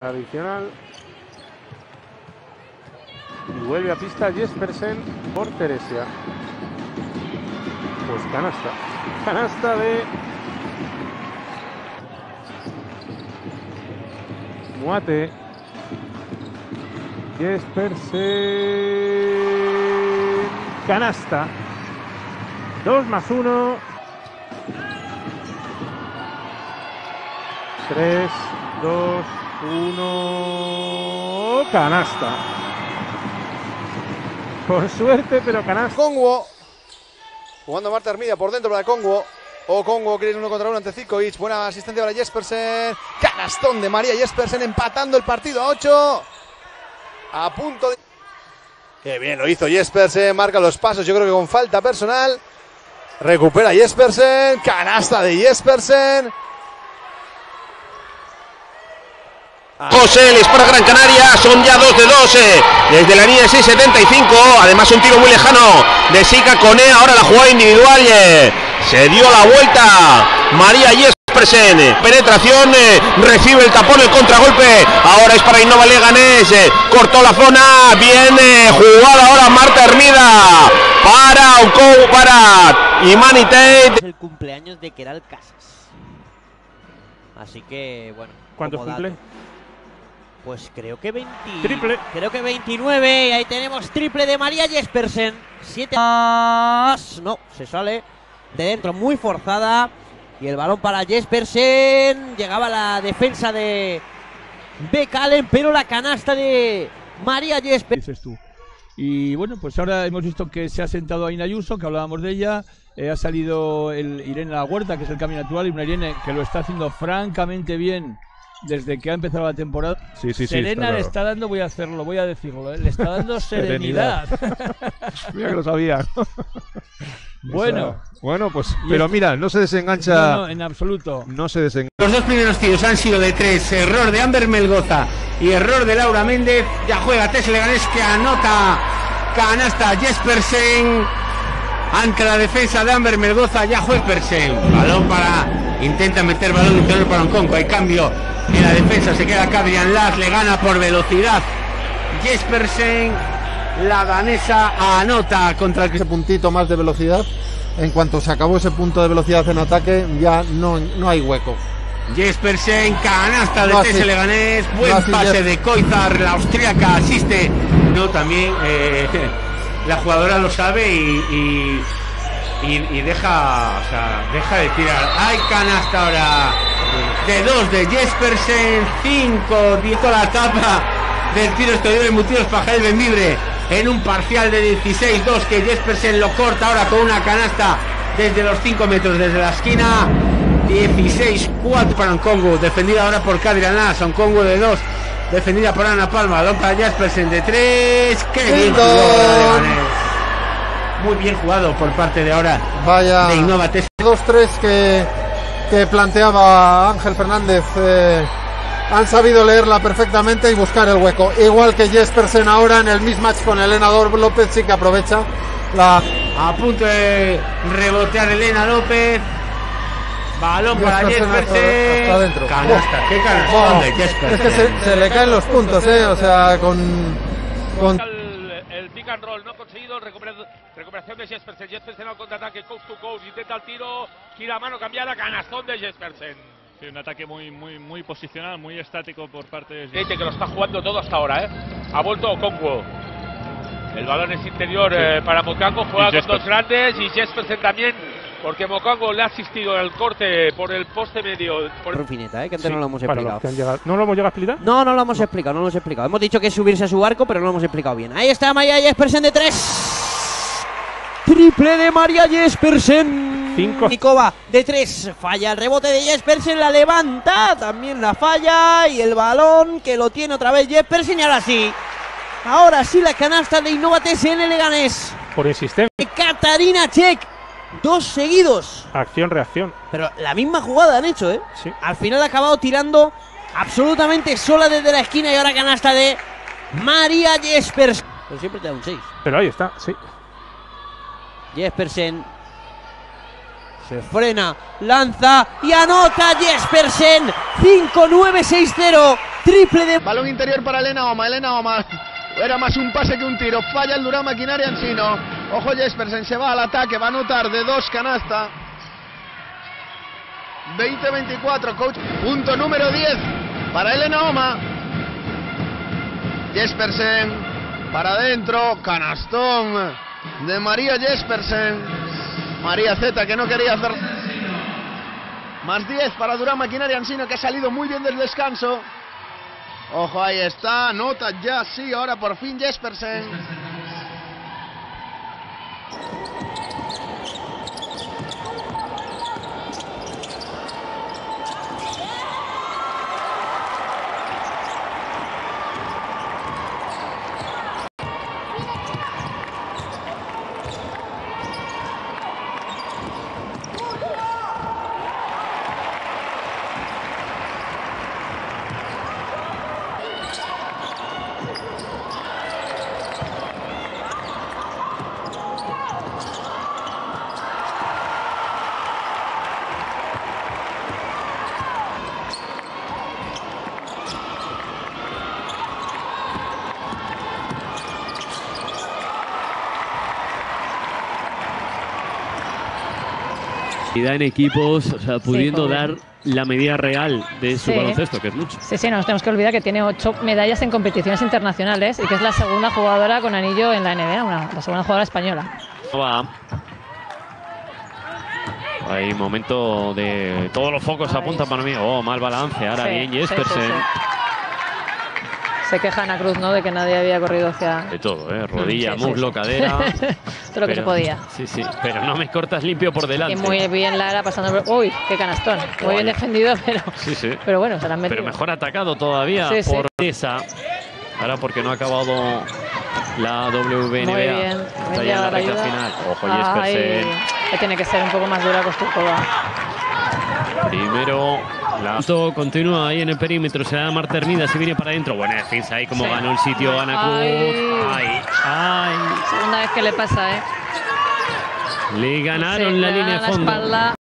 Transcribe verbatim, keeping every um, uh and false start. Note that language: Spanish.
Adicional. Y vuelve a pista Jespersen por Teresia. Pues canasta. Canasta de Muate. Jespersen. Canasta. Dos más uno. Tres, dos, uno. Canasta. Por suerte, pero canasta. Congo. Jugando Marta Hermida por dentro para Congo. O Congo quiere uno contra uno ante Zikovic. Buena asistencia para Jespersen. Canastón de María Jespersen, empatando el partido a ocho. A punto de... Qué bien lo hizo Jespersen. Marca los pasos, yo creo que con falta personal. Recupera Jespersen. Canasta de Jespersen. José, el Sport Gran Canaria, son ya dos de dos eh, desde la línea seis setenta y cinco, además un tiro muy lejano de Sika Kone, ahora la jugada individual, eh, se dio la vuelta María Jespersen, penetración, eh, recibe el tapón, el contragolpe, ahora es para Innova Leganés, eh, cortó la zona, bien eh, jugada ahora Marta Hermida, para Ukou, para Imani Tate. Es el cumpleaños de Keral Casas, así que bueno. ¿Cuántos cumple? Pues creo que veinte. Triple. Creo que veintinueve. Y ahí tenemos triple de María Jespersen. siete más. No, se sale de dentro muy forzada. Y el balón para Jespersen. Llegaba la defensa de Becalen, pero la canasta de María Jespersen. Dices tú. Y bueno, pues ahora hemos visto que se ha sentado Aina Ayuso, que hablábamos de ella. Eh, ha salido el Irene La Huerta, que es el cambio natural, y una Irene que lo está haciendo francamente bien desde que ha empezado la temporada. Sí, sí, sí, Serena está le claro. está dando, voy a hacerlo, voy a decirlo, ¿eh? Le está dando serenidad. Mira que lo sabía. Bueno. Bueno, pues, Y pero esto- mira, no se desengancha. No, no, en absoluto. No se desengancha. Los dos primeros tiros han sido de tres, error de Amber Melgoza y error de Laura Méndez. Ya juega Tess Leganés, que anota canasta Jespersen ante la defensa de Amber Melgoza. Ya juega Jespersen, balón para, intenta meter balón interior para Congo, hay cambio en la defensa, se queda Kadrian Las, le gana por velocidad Jespersen, la danesa anota contra el... Ese puntito más de velocidad. En cuanto se acabó ese punto de velocidad en ataque, ya no, no hay hueco. Jespersen, canasta de No, Tess sí. Leganés, buen No, sí, pase Jes- de Koizar, la austríaca asiste. No, también eh, la jugadora lo sabe y, y, y, y deja, o sea, deja de tirar. Hay canasta ahora de dos de Jespersen, cinco, dijo la tapa del tiro exterior en Mutiros para Jael Benvibre en un parcial de dieciséis dos, que Jespersen lo corta ahora con una canasta desde los cinco metros, desde la esquina. Dieciséis cuatro para Congo, defendida ahora por Kadrian Las, Congo de dos, defendida por Ana Palma, balón para Jespersen de tres. Qué bien jugado Leganés. Muy bien jugado por parte de ahora Vaya de Innova Tess. dos tres que, que planteaba Ángel Fernández. Eh, han sabido leerla perfectamente y buscar el hueco. Igual que Jespersen ahora en el mismatch con Elena López, sí que aprovecha la... A punto de rebotear Elena López. Balón para Jespersen hasta- Jespersen. hasta adentro. Canasta, qué canasta Wow. de Jespersen. Es que se, se le caen los puntos, eh. O sea, con... con... El, el pick and roll no ha conseguido, recuperación, recuperación de Jespersen, Jespersen al contraataque, coast to coast, intenta el tiro, gira a mano cambiada, canastón de Jespersen. Sí, un ataque muy, muy, muy posicional, muy estático por parte de... Leite, que lo está jugando todo hasta ahora, ¿eh? Ha vuelto Congo. El balón es interior eh, para Mokango, juega Y con dos grandes y Jespersen también, porque Mokango le ha asistido al corte por el poste medio. Por el... Rufineta, ¿eh? Que antes Sí, no lo hemos para explicado. los que han llegado. ¿No lo hemos llegado a explicar? No, no lo hemos explicado, no lo hemos explicado. Hemos dicho que es subirse a su barco, pero no lo hemos explicado bien. Ahí está María Jespersen de tres. Triple de María Jespersen. Cinco. Nikova de tres. Falla el rebote de Jespersen, la levanta. También la falla. Y el balón que lo tiene otra vez Jespersen. Y ahora sí. Ahora sí la canasta de Innova T S N Leganés. Por insistencia. Katarina Čech. Dos seguidos. Acción, reacción. Pero la misma jugada han hecho, ¿eh? Sí. Al final ha acabado tirando absolutamente sola desde la esquina y ahora canasta de María Jespersen. Pero siempre te da un seis. Pero ahí está, sí. Jespersen se frena, lanza y anota Jespersen. cinco nueve seis cero. triple de... Balón interior para Elena Oma. Elena Oma. Era más un pase que un tiro. Falla el Durán Maquinaria Ensino. Ojo Jespersen, se va al ataque. Va a anotar de dos canasta. veinte veinticuatro, coach. Punto número diez para Elena Oma. Jespersen para adentro. Canastón de María Jespersen. María Z, que no quería hacer. Más diez para Durán Maquinaria Ensino, que ha salido muy bien del descanso. Ojo, ahí está, nota ya, sí, ahora por fin Jespersen. En equipos, o sea, pudiendo Sí, dar la medida real de su Sí. baloncesto, que es mucho. Sí, sí, no nos tenemos que olvidar que tiene ocho medallas en competiciones internacionales y que es la segunda jugadora con anillo en la N B A, una, la segunda jugadora española. Va. Hay momento de... Todos los focos Ahí. apuntan para mí. Oh, mal balance. Ahora Sí, bien sí, sí, Jespersen. sí. Se queja Ana Cruz, ¿no?, de que nadie había corrido hacia... De todo, ¿eh? Rodilla, Sí, sí, muslo, sí. cadera. Todo lo que se Pero- podía. Sí, sí. Pero no me cortas limpio por delante. Y muy bien Lara pasando por... Uy, qué canastón. Muy bien Vaya. defendido, pero... Sí, sí. Pero bueno, se la han metido. Pero mejor atacado todavía Sí, sí. por esa. Ahora porque no ha acabado la W N B A. Muy bien. Está Bien ya en la llegada la recta ayuda. final. Ojo, Ay, Jespersen. que tiene que ser un poco más dura Kostukova. Primero, la continúa ahí en el perímetro. Se da Marta Hermida, se viene para adentro. Buena defensa ahí, como Sí. ganó el sitio Ana Cruz. Ay. Ay, ay. Segunda vez que le pasa, ¿eh? Le ganaron Sí, la le línea dan de fondo. espalda.